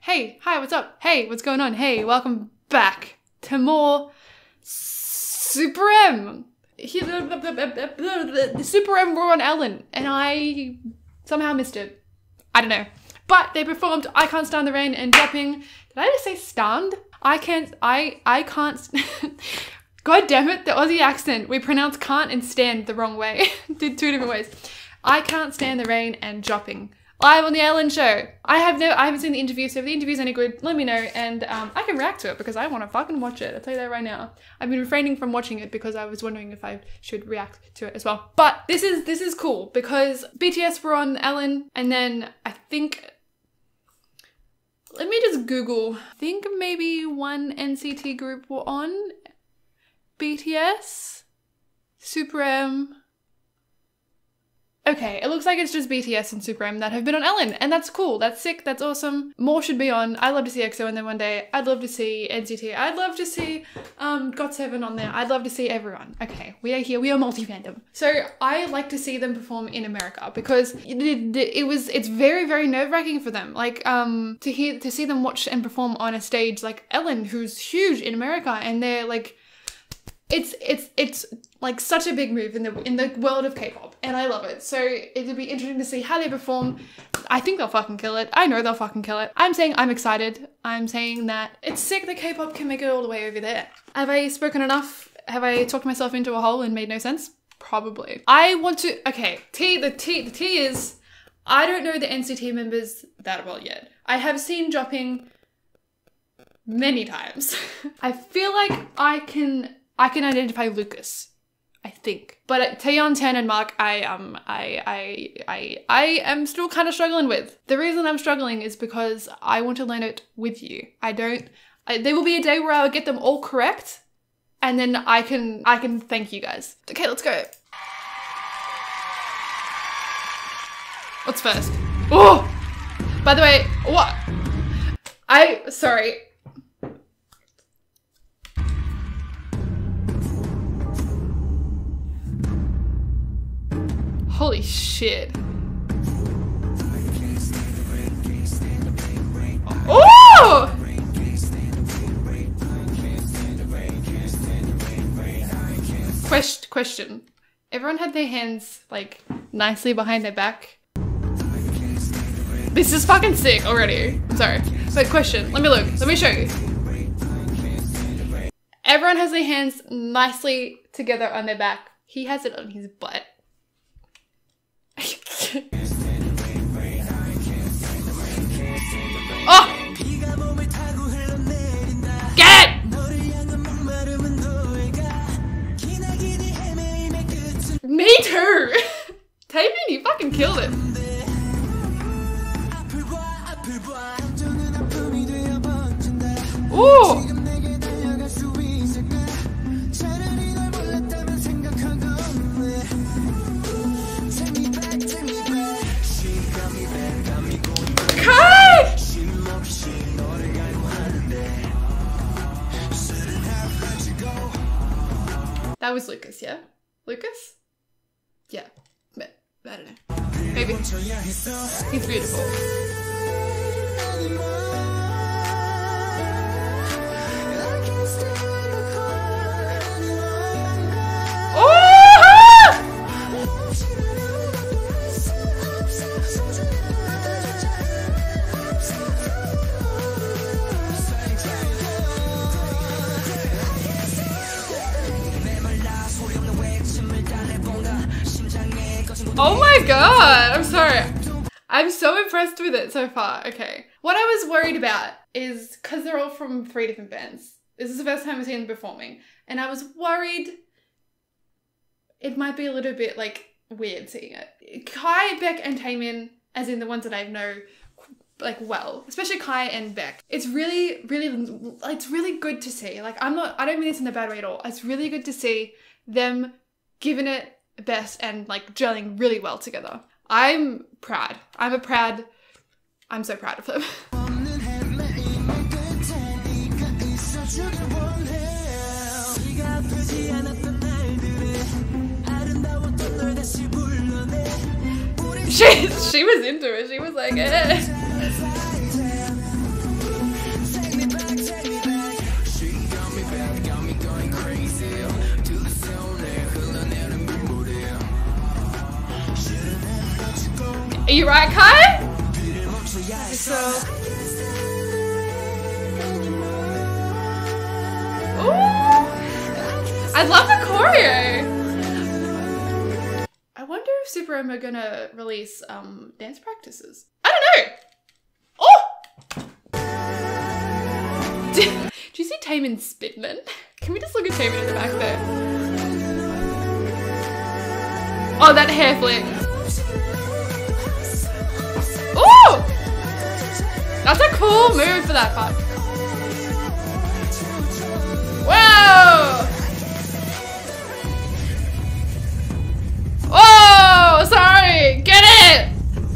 Hey, hi, what's up? Hey, what's going on? Hey, welcome back to more SuperM. The SuperM were on Ellen, and I somehow missed it. I don't know. But they performed I Can't Stand the Rain and Jopping. Did I just say stand? I can't. God damn it, the Aussie accent. We pronounce can't and stand the wrong way. Did two different ways. I Can't Stand the Rain and Jopping. Live on the Ellen show. I haven't seen the interview, so if the interview's any good, let me know, and I can react to it because I want to fucking watch it. I'll tell you that right now. I've been refraining from watching it because I was wondering if I should react to it as well. But this is cool because BTS were on Ellen, and then I think, let me just Google. I think maybe one NCT group were on BTS, SuperM. Okay, it looks like it's just BTS and SuperM that have been on Ellen, and that's cool, that's sick, that's awesome. More should be on. I'd love to see EXO in there one day. I'd love to see NCT. I'd love to see GOT7 on there. I'd love to see everyone. Okay, we are here, we are multi-fandom. So I like to see them perform in America because it's very, very nerve-wracking for them. Like, to see them watch and perform on a stage like Ellen, who's huge in America, and they're like, it's like such a big move in the world of K-pop, and I love it. So it'll be interesting to see how they perform. I think they'll fucking kill it. I know they'll fucking kill it. I'm saying I'm excited. I'm saying that it's sick that K-pop can make it all the way over there. Have I spoken enough? Have I talked myself into a hole and made no sense? Probably. I want to, okay, the tea is, I don't know the NCT members that well yet. I have seen Jopping many times. I feel like I can identify Lucas, I think. But Taeyeon, Tan, and Mark, I am still kind of struggling with. The reason I'm struggling is because I want to learn it with you. There will be a day where I'll get them all correct, and then I can thank you guys. Okay, let's go. What's first? Oh! By the way, what? Sorry. Holy shit. Oh! Question. Everyone had their hands like nicely behind their back. This is fucking sick already. I'm sorry. But question, let me look. Let me show you. Everyone has their hands nicely together on their back. He has it on his butt. Oh! Get it! Me too! Taemin, you fucking killed it. Ooh! That was Lucas, yeah? Lucas? Yeah, but I don't know. Maybe. He's beautiful. Oh my god, I'm sorry. I'm so impressed with it so far. Okay. What I was worried about is, because they're all from 3 different bands. This is the first time I've seen them performing. And I was worried it might be a little bit like weird seeing it. Kai, Beck, and Taemin, as in the ones that I know like well, especially Kai and Beck. It's really good to see. Like I don't mean this in a bad way at all. It's really good to see them giving it best and like gelling really well together. I'm proud. I'm so proud of them. She was into it. She was like, eh. you right, Kai? So. Ooh! I love the choreo! I wonder if SuperM are gonna release dance practices. I don't know! Oh! Do you see Taemin Spitman? Can we just look at Taemin in the back there? Oh, that hair flick. Ooh! That's a cool move for that part. Whoa! Oh, sorry! Get it!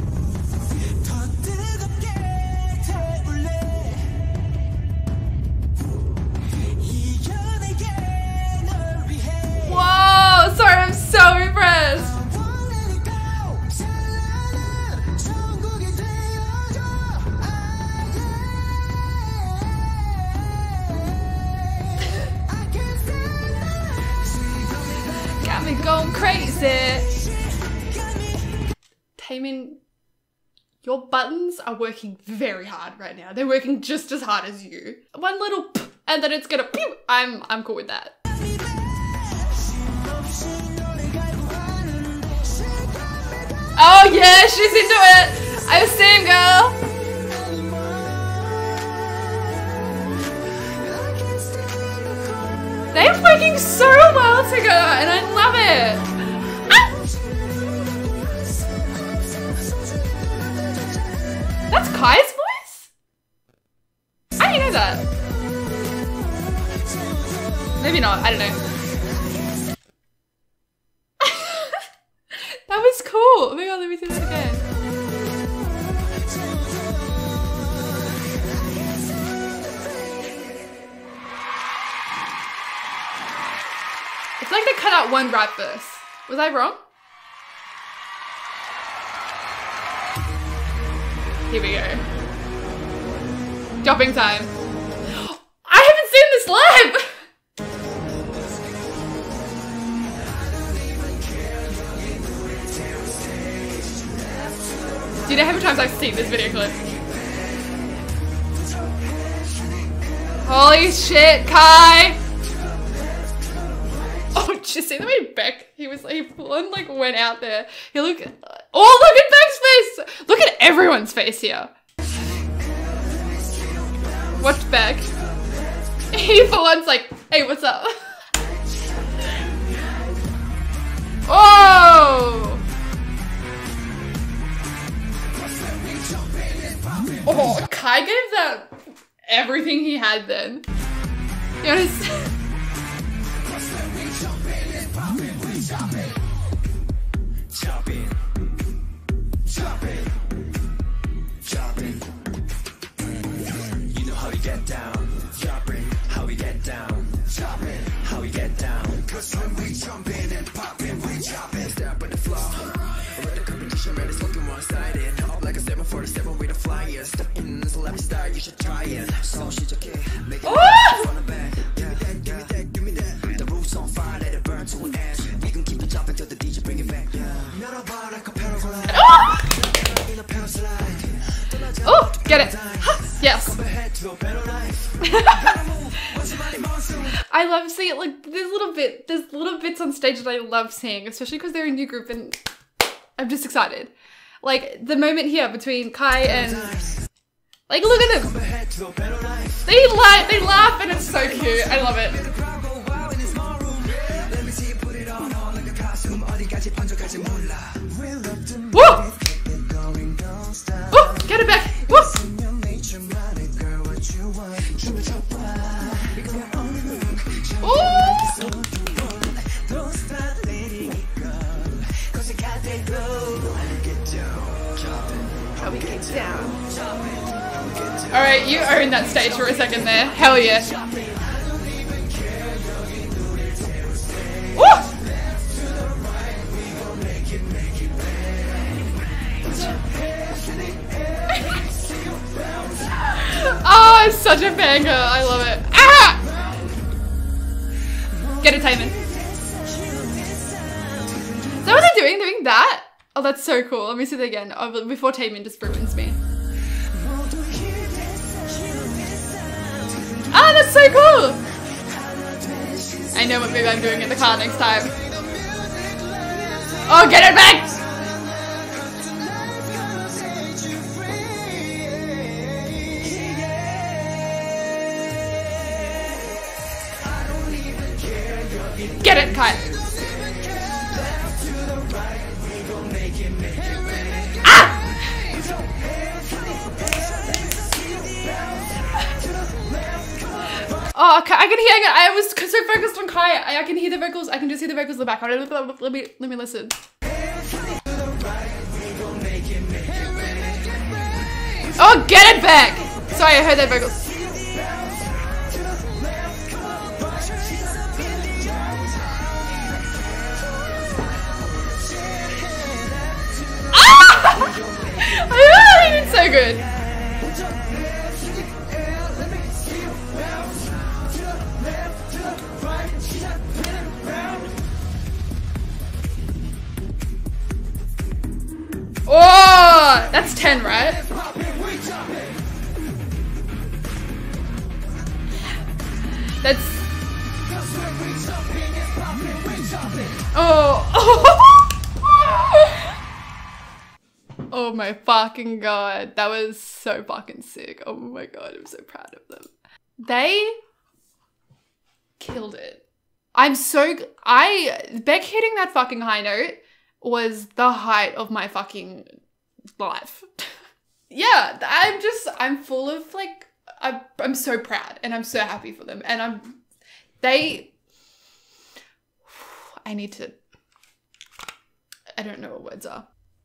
Whoa! Sorry, I'm so impressed! Got me going crazy! Taemin, your buttons are working very hard right now. They're working just as hard as you. One little and then it's gonna pew. I'm cool with that. Oh yeah, she's into it. I was saying, girl. They're working so well together, and I love it. Ah! That's Kai's voice? I didn't know that. Maybe not, I don't know. That was cool. Oh my god, let me see that again. It's like they cut out one rap verse. Was I wrong? Here we go. Jopping time. I haven't seen this live! Do you know how many times I've seen this video clip? Holy shit, Kai! Oh, did you see the way Beck, he full on like went out there. He look, oh look at Beck's face! Look at everyone's face here. Watch Beck. He full on's like, hey, what's up? Oh! Oh, Kai gave that everything he had then. You understand? You know how we get down. Jopping, how we get down. Jopping, how we get down. Cause when we jump in and pop in, we chop in. Step on the floor. With the competition, man, it's looking one-sided. Up like a 747 with a flyer. Step in this left star, you should try it. So she's okay. Make it from the back. Give me that, give me that, give me that. The roof's on fire, let it burn to an end. We can keep it chopping till the DJ bring it back. Oh, get it. Yes. I love seeing it, like there's little bits on stage that I love seeing, especially because they're a new group and I'm just excited. Like the moment here between Kai and like look at them. They laugh and it's so cute. I love it. Woo! Oh, get it back! Woo! Oh! How we get down. Alright, you own that stage for a second there. Hell yeah. Woo! Oh, I'm such a fangirl. I love it. Ah! Get it, Taemin. Is that what they're doing? Doing that? Oh, that's so cool. Let me see that again. Oh, before Taemin just ruins me. Ah, that's so cool. I know what maybe I'm doing in the car next time. Oh, get it back! Get it, Kai. Ah! Oh, okay, I can hear it. I was so focused on Kai. I can hear the vocals. I can just hear the vocals in the background. Let me listen. Oh, get it back! Sorry, I heard that vocals. Ah! It's so good. Oh, that's 10, right? That's... Oh. Oh my fucking god. That was so fucking sick. Oh my god, I'm so proud of them. They killed it. Beck hitting that fucking high note was the height of my fucking life. Yeah, I'm full of like, I'm so proud and I'm so happy for them. And I don't know what words are.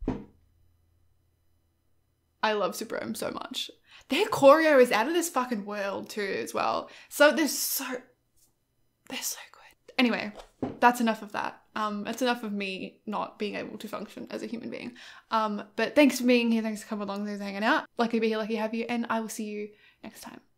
I love SuperM so much. Their choreo is out of this fucking world too as well. So they're so good. Anyway, that's enough of that. That's enough of me not being able to function as a human being. But thanks for being here. Thanks for coming along. Thanks for hanging out. Lucky to be here. Lucky to have you. And I will see you next time.